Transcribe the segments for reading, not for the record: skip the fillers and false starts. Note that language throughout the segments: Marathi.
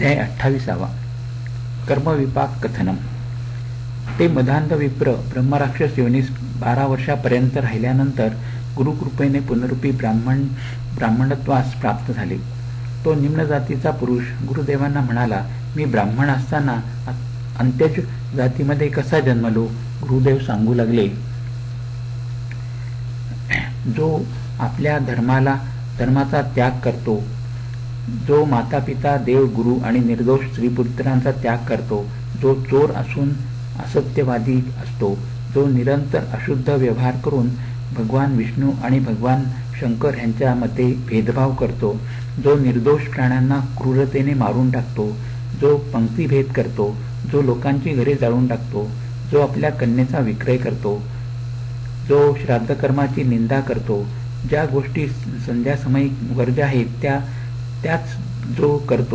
अध्याय 28. कर्मविपाक कथनम. ते मदांध विप्र ब्रह्मराक्षस योनीस 12 वर्षापर्यंत राहिल्यानंतर गुरुकृपेने पुनरुपी ब्राह्मणत्वास प्राप्त झाले. तो निम्न जातीचा पुरुष गुरुदेवांना म्हणाला, मी ब्राह्मण असताना अंत्यज जातीमध्ये कसा जन्मलो? गुरुदेव सांगू लागले, जो आपल्या धर्माचा त्याग करतो, जो माता पिता देव गुरु आणि निर्दोष स्त्रीपुत्रांचा त्याग करतो, जो चोर असून असत्यवादी असतो, जो निरंतर अशुद्ध व्यवहार करून भगवान विष्णू आणि भगवान शंकर यांच्यामध्ये भेदभाव करतो, जो निर्दोष प्राण्यांना क्रूरतेने मारून टाकतो, जो पंक्तीभेद करतो, जो लोकांची घरे जाळून टाकतो, जो आपल्या कन्येचा विक्रय करतो, जो श्राद्धकर्माची निंदा करतो, ज्या गोष्टी संध्यासमयी वर्ज आहेत त्याच जो करतो,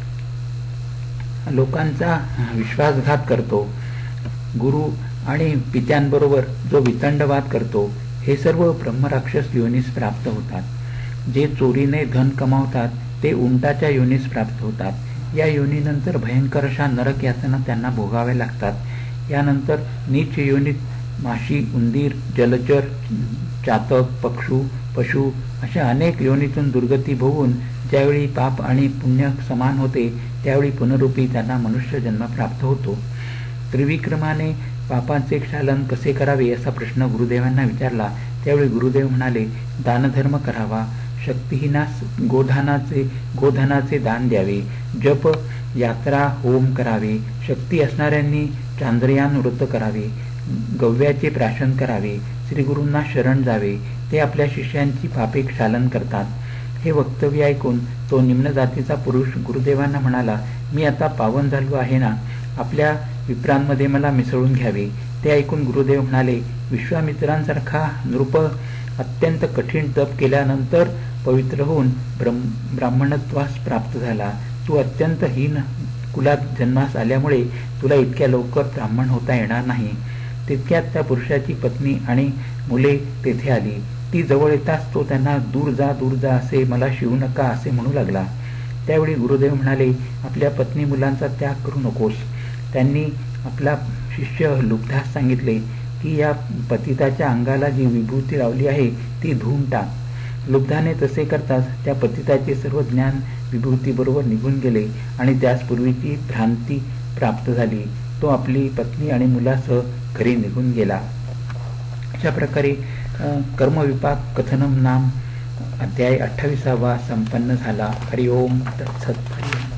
लोकांचा विश्वासघात करतो, गुरु आणि पित्यांबरोबर जो वितंडवाद करतो, हे सर्व ब्रह्मराक्षस योनीस प्राप्त होतात. जे चोरीने धन कमावतात ते उंटाच्या योनीस प्राप्त होतात. या योनीनंतर भयंकर अशा नरक यातना त्यांना भोगाव्या लागतात. यानंतर नीच योनीत माशी, उंदीर, जलचर, चातक, पशु अशा अनेक योनीतून दुर्गती भोगून ज्यावेळी पाप आणि पुण्य समान होते त्यावेळी पुनरुपी त्यांना मनुष्य जन्म प्राप्त होतो. त्रिविक्रमाने पापांचे क्षालन कसे करावे असा प्रश्न गुरुदेवांना विचारला. त्यावेळी गुरुदेव म्हणाले, दानधर्म करावा, शक्तिहीनास गोधनाचे दान द्यावे, जप यात्रा होम करावे, शक्ती असणाऱ्यांनी चांद्रयान व्रत करावे, गव्याचे प्राशन करावे, श्रीगुरूंना शरण जावे, ते आपल्या शिष्यांची पापे क्षालन करतात. हे वक्तव्य ऐकून तो निम्न जातीचा पुरुष गुरुदेवांना म्हणाला, मी आता पावन झालो आहे ना, आपल्या विप्रांमध्ये मला मिसळून घ्यावे. ते ऐकून गुरुदेव म्हणाले, विश्वामित्रांसारखा नृप अत्यंत कठीण तप केल्यानंतर पवित्र होऊन ब्राह्मणत्वास प्राप्त झाला. तू अत्यंत हीन कुलात जन्मास आल्यामुळे तुला इतक्या लवकर ब्राह्मण होता येणार नाही. तितक्यात त्या पुरुषाची पत्नी आणि मुले तेथे आली. ती जवळ येताच तो त्यांना दूर जा असे, मला शिवू नका असे म्हणू लागला. त्यावेळी गुरुदेव म्हणाले, आपल्या पत्नी मुलांचा त्याग करू नकोस. त्यांनी आपला शिष्य लुब्धास सांगितले की या पतिताच्या अंगाला जी विभूती लावली आहे ती धुवून टाक. लुब्धाने तसे करताच त्या पतिताचे सर्व ज्ञान विभूती बरोबर निघून गेले आणि त्यास पूर्वीची भ्रांती प्राप्त झाली. तो आपली पत्नी आणि मुलासह घरी निघून गेला. अशा प्रकारे कर्मविपाक कथनम नाम अध्याय 28 संपन्न झाला. हरिओम तत्सत.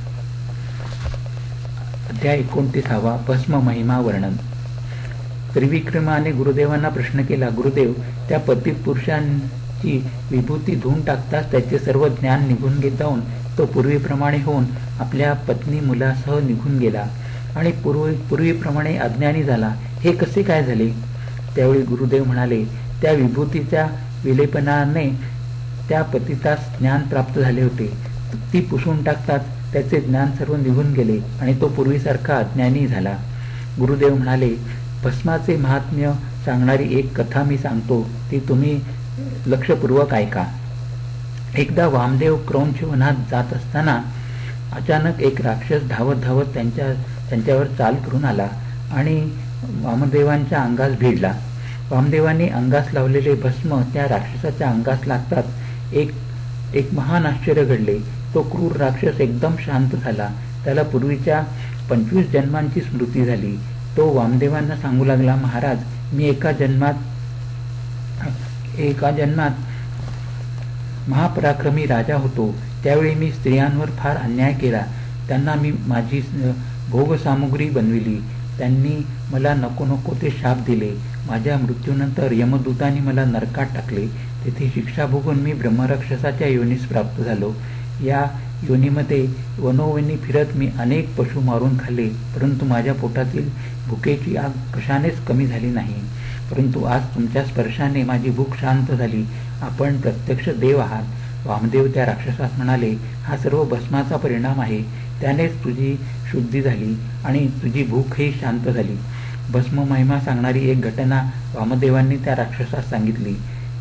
अध्याय 29 भस्म महिमा वर्णन. त्रिविक्रमाने गुरुदेवांना प्रश्न केला, गुरुदेव, त्या पतित पुरुषांची विभूती धुवून टाकताच त्याचे सर्व ज्ञान निघून जाऊन तो पूर्वीप्रमाणे होऊन आपल्या पत्नी मुलासह निघून गेला आणि पूर्वीप्रमाणे अज्ञानी झाला. हे कसे काय झाले? त्यावेळी गुरुदेव म्हणाले, त्या विभूतीच्या विलेपनाने त्या पतितास ज्ञान प्राप्त झाले होते. ती पुसून टाकताच त्याचे ज्ञान सर्व निघून गेले आणि तो पूर्वीसारखा अज्ञानी झाला. गुरुदेव म्हणाले, भस्माचे महात्म्य सांगणारी एक कथा मी सांगतो, ती तुम्ही लक्षपूर्वक ऐका. एकदा वामदेव क्रौंच वनात जात असताना अचानक एक राक्षस धावत त्यांच्यावर चाल करून आला आणि वामदेवांच्या अंगास भिडला. वामदेवांनी अंगास लावलेले भस्म त्या राक्षसाच्या अंगास लागताच एक महान आश्चर्य घडले. तो क्रूर राक्षस एकदम शांत झाला. त्याला पूर्वीच्या 25 जन्मांची स्मृती झाली. तो वामदेवांना सांगू लागला, महाराज, मी एका जन्मात महापराक्रमी राजा होतो. त्यावेळी मी स्त्रियांवर फार अन्याय केला. त्यांना मी माझी भोगसामुग्री बनविली. त्यांनी मला नको ते शाप दिले. माझ्या मृत्यूनंतर यमदूतांनी मला नरकात टाकले. तेथे शिक्षा भोगून मी ब्रह्मराक्षसाच्या योनीस प्राप्त झालो. या योनीमध्ये वनोवनी फिरत मी अनेक पशु मारून खाल्ले, परंतु माझ्या पोटातील भुकेची आग कशानेच कमी झाली नाही. परंतु आज तुमच्या स्पर्शाने माझी भूक शांत झाली. आपण प्रत्यक्ष देव आहात. वामदेव त्या राक्षसास म्हणाले, हा सर्व भस्माचा परिणाम आहे. त्यानेच तुझी शुद्धी झाली आणि तुझी भूकही शांत झाली. भस्म महिमा सांगणारी एक घटना वामदेवांनी त्या राक्षसास सांगितली.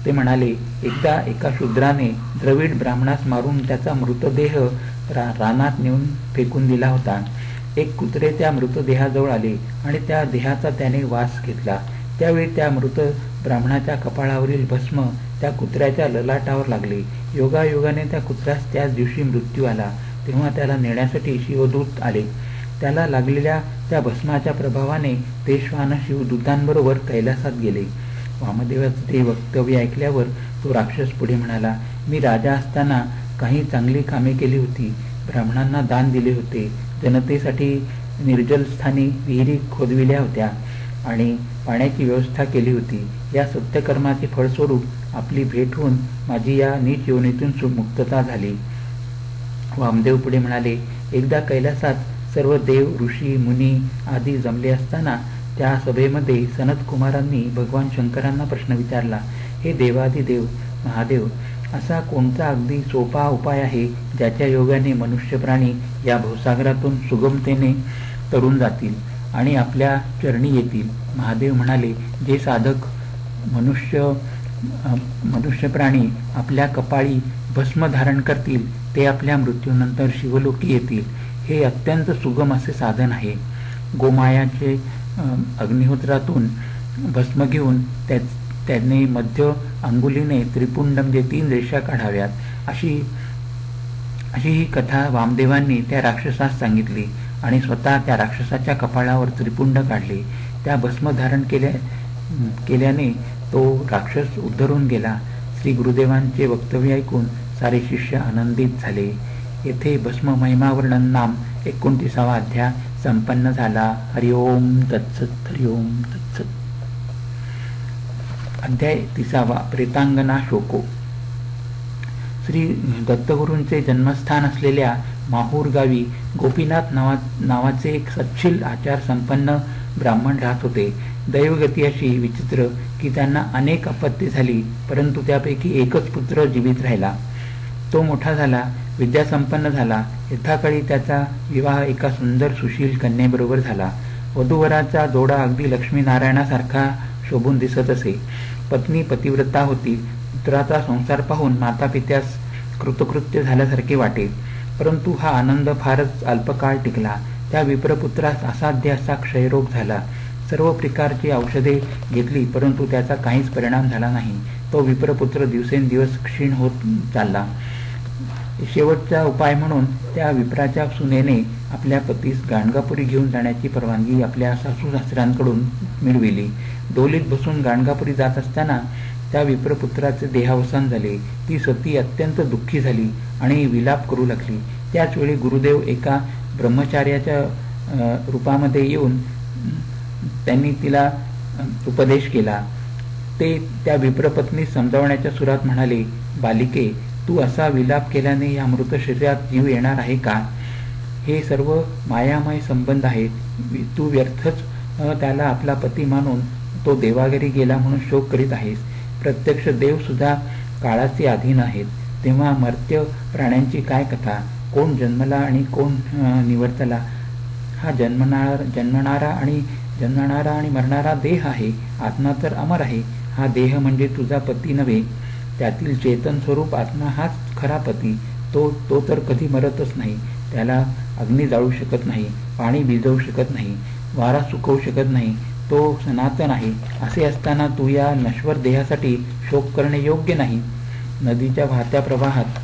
ते म्हणाले, एकदा एका शूद्राने द्रविड ब्राह्मणास मारून त्याचा मृतदेह रानात नेऊन फेकून दिला होता. एक कुत्रे त्या मृतदेहाजवळ आले आणि त्या देहाचा त्याने वास घेतला. त्यावेळी त्या मृत ब्राह्मणाच्या कपाळावरील भस्म त्या कुत्र्याच्या ललाटावर लागले. योगायोगाने त्या कुत्र्यास त्याच दिवशी मृत्यू आला. तेव्हा त्याला नेण्यासाठी शिवदूत आले. त्याला लागलेल्या त्या भस्माच्या प्रभावाने ते श्वान शिवदूतांबरोबर कैलासात गेले. वामदेवाचे ते वक्तव्य ऐकल्यावर तो राक्षस पुढे म्हणाला, मी राजा असताना काही चांगली कामे केली होती. ब्राह्मणांना दान दिले होते. जनतेसाठी निर्जल स्थानी विहिरी खोदविल्या होत्या आणि पाण्याची व्यवस्था केली होती. या सत्यकर्माचे फळस्वरूप आपली भेट होऊन माझी या नीच योनीतून मुक्तता झाली. वामदेव पुढे म्हणाले, एकदा कैलासात सर्व देव, ऋषी, मुनी आदी जमले असताना त्या सभेमध्ये सनत कुमारांनी भगवान शंकरांना प्रश्न विचारला, हे देवादिदेव महादेव, असा कोणता अगदी सोपा उपाय आहे ज्याच्या योगाने मनुष्य प्राणी या भवसागरातून सुगमतेने तरून जातील आणि आपल्या चरणी येतील? महादेव म्हणाले, जे साधक मनुष्य प्राणी आपल्या कपाळी भस्म धारण करतील ते आपल्या मृत्यूनंतर शिवलोकी येतील. हे अत्यंत सुगम असे साधन आहे. गोमायाचे अग्निहोत्रातून भस्म घेऊन त्याने मध्य अंगुलीने त्रिपुंड म्हणजे 3 रेषा काढाव्यात. अशी ही कथा वामदेवांनी त्या राक्षसास सांगितली आणि स्वतः त्या राक्षसाच्या कपाळावर त्रिपुंड काढले. त्या भस्म धारण केल्याने तो राक्षस उद्धरून गेला. श्री गुरुदेवांचे वक्तव्य ऐकून सारे शिष्य आनंदित झाले. येथे भस्म महिमावर्णन नाम 29वा अध्याय संपन्न झाला. हरिओम तत्सत. हरिओम तत्सत. अध्याय 30वा प्रेतांगना शोको. श्री दत्तगुरूंचे जन्मस्थान असलेल्या माहूर गावी गोपीनाथ नावाचे एक सच्छील आचार संपन्न ब्राह्मण राहत होते. दैवगती अशी विचित्र की त्यांना अनेक अपत्ये झाली, परंतु त्यापैकी एकच पुत्र जीवित राहिला. तो मोठा झाला, विद्यासंपन्न झाला. यथाकाळी त्याचा विवाह एका सुंदर सुशील कन्येबरोबर झाला. वधूवराचा जोडा अगदी लक्ष्मीनारायणासारखा शोभून दिसत असे. पत्नी पतिव्रता होती. पुत्राचा संसार पाहून मातापित्यास कृतकृत्य झाल्यासारखे वाटे. परंतु हा आनंद फारच अल्पकाळ टिकला. त्या विप्रपुत्रास असाध्य असा क्षयरोग झाला. सर्व प्रकारची औषधे घेतली, परंतु त्याचा काहीच परिणाम झाला नाही. तो विप्रपुत्र दिवसेंदिवस क्षीण होत चालला. शेवटचा उपाय म्हणून त्या विप्राच्या सुनेने आपल्या पतीस गाणगापुरी घेऊन जाण्याची परवानगी आपल्या सासू सासऱ्यांकडून मिळविली. डोलीत बसून गाणगापुरी जात असताना त्या विप्रपुत्राचे देहावसान झाले. ती सती अत्यंत दुःखी झाली आणि विलाप करू लागली. त्याच वेळी गुरुदेव एका ब्रह्मचार्याच्या रूपामध्ये येऊन त्यांनी तिला उपदेश केला. ते त्या विप्रपत्नीस समजावण्याच्या सुरात म्हणाले, बालिके, तू असा विलाप केल्याने या मृत शरीरात जीव येणार आहे का? हे सर्व मायामय संबंध आहेत. तू व्यर्थच त्याला आपला पती मानून तो देवाघरी गेला म्हणून शोक करीत आहेस. प्रत्यक्ष देव सुद्धा काळाचे अधीन आहेत. तेव्हा मर्त्य प्राण्यांची काय कथा? कोण जन्मला आणि कोण निवर्तला? हा जन्मणारा आणि मरणारा देह आहे. आत्मा तर अमर आहे. हा देह म्हणजे तुझा पती नव्हे. त्यातील चेतन स्वरूप आत्मा हाच खरा पती. तो तर कधी मरतच नाही. त्याला अग्नी जाळू शकत नाही, पाणी भिजवू शकत नाही, वारा सुकवू शकत नाही. तो सनातन आहे. असे असताना तू या नश्वर देहासाठी शोक करणे योग्य नाही. नदीच्या वाहत्या प्रवाहात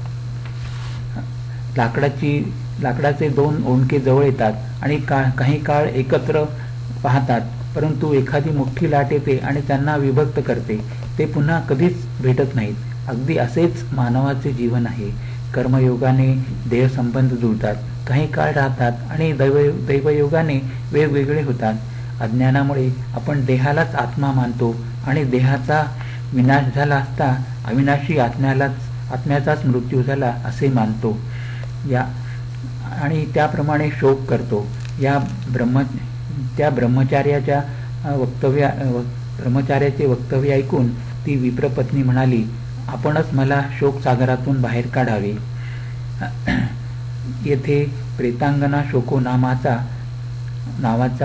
लाकडाचे 2 ओंडके जवळ येतात आणि काही काळ एकत्र पाहतात, परंतु एखादी मोठी लाट येते आणि त्यांना विभक्त करते. ते पुन्हा कधीच भेटत नाहीत. अगदी असेच मानवाचे जीवन आहे. कर्मयोगाने देहसंबंध जुळतात, काही काळ राहतात आणि दैवयोगाने वेगवेगळे होतात. अज्ञानामुळे आपण देहालाच आत्मा मानतो आणि देहाचा विनाश झाला असता अविनाशी आत्म्याचाच मृत्यू झाला असे मानतो आणि त्याप्रमाणे शोक करतो. त्या ब्रह्मचार्याचे वक्तव्य ऐकून ती विप्रपत्नी म्हणाली, आपणच मला शोकसागरातून बाहेर काढावे. येथे प्रेतांगना शोको नावाचा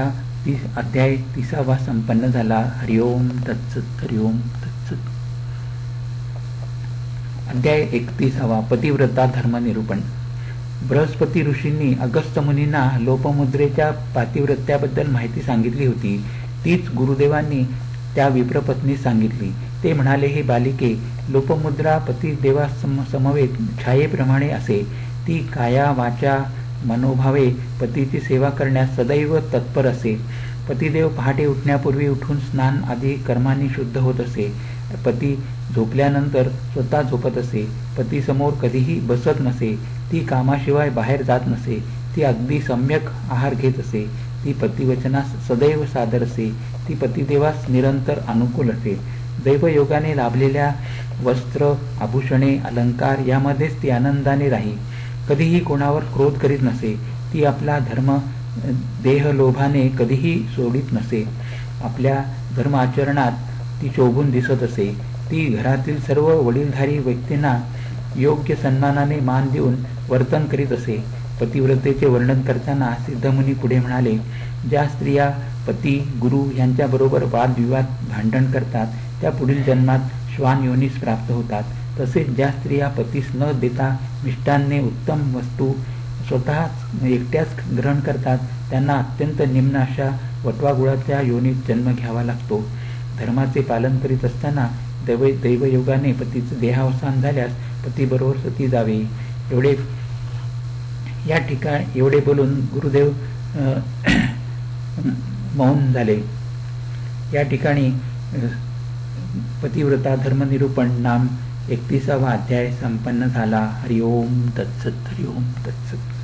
अध्याय 30वा संपन्न झाला. हरिओम तत्सत. हरिओम तत्सत. अध्याय 31 पतिव्रता धर्मनिरूपण. बृहस्पती ऋषींनी अगस्त्य मुनींना लोपमुद्रेच्या पातिव्रत्याबद्दल माहिती सांगितली होती. तीच गुरुदेवांनी त्या विप्रपत्नीस सांगितली. ते म्हणाले, हे बालिके, लोपमुद्रा पतिदेवा समवेत छायेप्रमाणे असे. ती काया वाचा मनोभावे पतीची सेवा करण्यास सदैव तत्पर असे. पतिदेव पहाटे उठण्यापूर्वी उठून स्नान आदी कर्मांनी शुद्ध होत असे. पती झोपल्यानंतर स्वतः झोपत असे. पतीसमोर कधीही बसत नसे. ती कामाशिवाय बाहेर जात नसे. ती अगदी सम्यक आहार घेत असे. ती पतिवचनास सदैव सादर असे. ती पतिदेवास निरंतर अनुकूल असे. दैवयोगाने लाभलेल्या वस्त्र, आभूषणे, अलंकार यामध्येच ती आनंदाने राही. कधीही कोणावर क्रोध करीत नसे. ती आपला धर्म देहलोभाने कधीही सोडित नसे. आपल्या धर्म आचरणात ती शोभून दिसत असे. ती घरातील सर्व वडीलधारी व्यक्तींना योग्य सन्मानाने मान देऊन वर्तन करीत असे. पतिव्रतेचे वर्णन करताना सिद्धमुनी पुढे म्हणाले, ज्या स्त्रिया पती गुरु यांच्याबरोबर वादविवाद भांडण करतात त्या पुढील जन्मात श्वान योनीस प्राप्त होतात. तसेच ज्या स्त्रिया पतीस न देता मिष्टान्ने उत्तम वस्तू स्वतः एकट्याच ग्रहण करतात त्यांना अत्यंत निम्न अशा वटवागुळाच्या योनीत जन्म घ्यावा लागतो. धर्माचे पालन करीत असताना दैवयोगाने पतीचे देहावसान झाल्यास पतीबरोबर सती जावे. एवढे बोलून गुरुदेव मौन झाले. या ठिकाणी पतिव्रता धर्मनिरूपण नाम 31वा अध्याय संपन्न झाला. हरिओम तत्सत. हरिओम तत्सत.